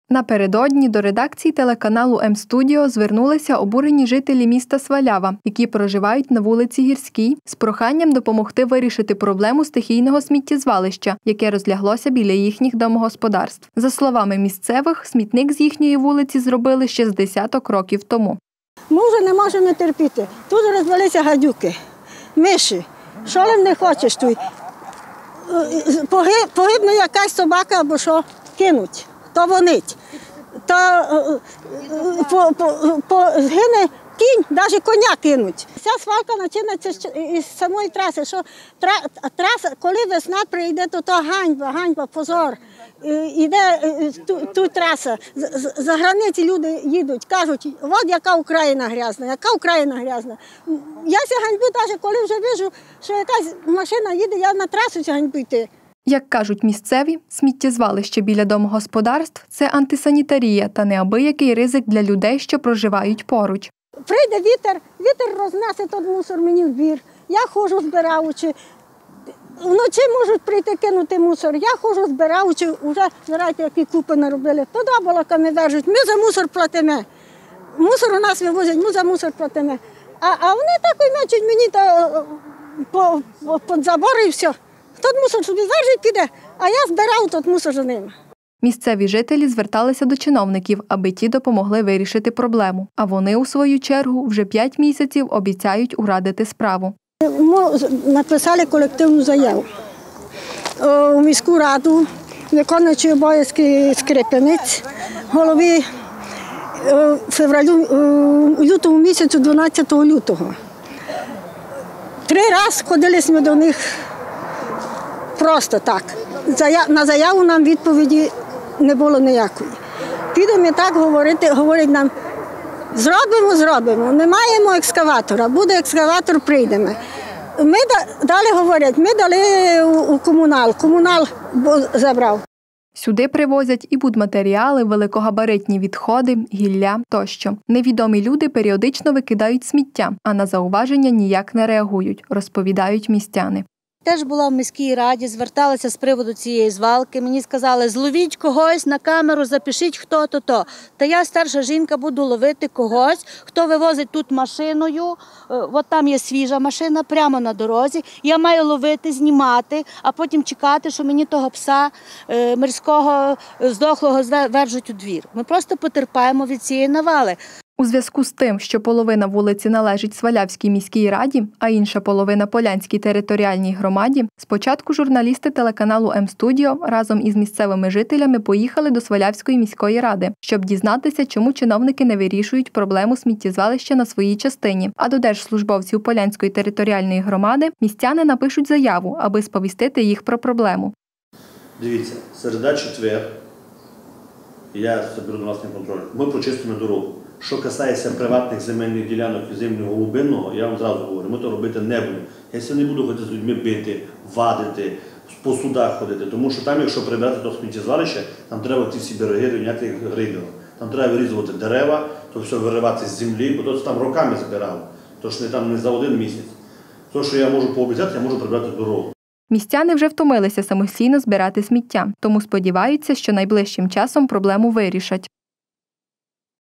Напередодні до редакції телеканалу М-Студіо звернулися обурені жителі міста Свалява, які проживають на вулиці Гірській, з проханням допомогти вирішити проблему стихійного сміттєзвалища, яке розляглося біля їхніх домогосподарств. За словами місцевих, смітник з їхньої вулиці зробили ще з десяток років тому. Ми вже не можемо терпіти. Тут розвелися гадюки, миші. Що їм не хочеш тут? Погибне якась собака або що, кинуть. То вонить, то згине кінь, навіть коня кинуть. Вся свалка починається із самої траси. Що траса, коли весна прийде, то ганьба, позор. Іде тут траса, за границі люди їдуть, кажуть, от яка Україна грязна, Я ся ганьбу, навіть коли вже бачу, що якась машина їде, я на трасу ся ганьбу йти. Як кажуть місцеві, сміттєзвалище біля домогосподарств – це антисанітарія та неабиякий ризик для людей, що проживають поруч. Прийде вітер рознесе той мусор мені в двір. Я ходжу збираючи. Вночі можуть прийти кинути мусор. Я ходжу збираючи, вже, знаєте, які купи наробили. Подобалаками вержуть, ми за мусор платимо. Мусор у нас вивозять, ми за мусор платимо. А вони так мечуть мені під забор і все. Тот мусор собі вержить піде, а я збирав тот мусор за ним. Місцеві жителі зверталися до чиновників, аби ті допомогли вирішити проблему. А вони, у свою чергу, вже 5 місяців обіцяють урадити справу. Ми написали колективну заяву у міську раду, виконуючий обов'язки Скрипинець, голові у лютому місяцю, 12 лютого. 3 рази ходили ми до них просто так. На заяву нам відповіді не було ніякої. Підемо так говорить нам, зробимо, не маємо екскаватора, буде екскаватор, прийдемо. Далі говорять, ми дали у комунал забрав. Сюди привозять і будматеріали, великогабаритні відходи, гілля тощо. Невідомі люди періодично викидають сміття, а на зауваження ніяк не реагують, розповідають містяни. Теж була в міській раді, зверталася з приводу цієї звалки. Мені сказали, зловіть когось на камеру, запишіть хто-то. Та я, старша жінка, буду ловити когось, хто вивозить тут машиною. От там є свіжа машина, прямо на дорозі. Я маю ловити, знімати, а потім чекати, що мені того пса мирського, здохлого вержуть у двір. Ми просто потерпаємо від цієї навали. У зв'язку з тим, що половина вулиці належить Свалявській міській раді, а інша половина Полянській територіальній громаді, спочатку журналісти телеканалу М-Студіо разом із місцевими жителями поїхали до Свалявської міської ради, щоб дізнатися, чому чиновники не вирішують проблему сміттєзвалища на своїй частині. А до держслужбовців Полянської територіальної громади містяни напишуть заяву, аби сповістити їх про проблему. Дивіться, середа-четвер, я беру на власний контроль, ми прочистимо дорогу. Що касається приватних земельних ділянок і землього глибинного, я вам зразу говорю, ми то робити не будемо. Я сьогодні не буду ходити з людьми бити, вадити, по судах ходити, тому що там, якщо прибрати до сміттєзвалища, там треба ті всі береги рівняти грейдером. Там треба вирізувати дерева, то все виривати з землі, бо то там роками збирали, тож не за 1 місяць. То, що я можу пообіцяти, я можу прибрати дорогу. Містяни вже втомилися самостійно збирати сміття, тому сподіваються, що найближчим часом проблему вирішать.